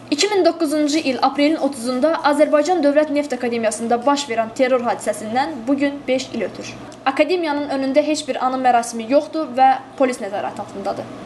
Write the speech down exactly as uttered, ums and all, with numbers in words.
iki min doqquzuncu il aprelin otuzunda Azərbaycan Dövlət Neft Akademiyasında baş verən terror hadisəsindən bugün beş il ötür. Akademiyanın önündə heç bir anım mərasimi yoxdur və polis nəzarəti altındadır.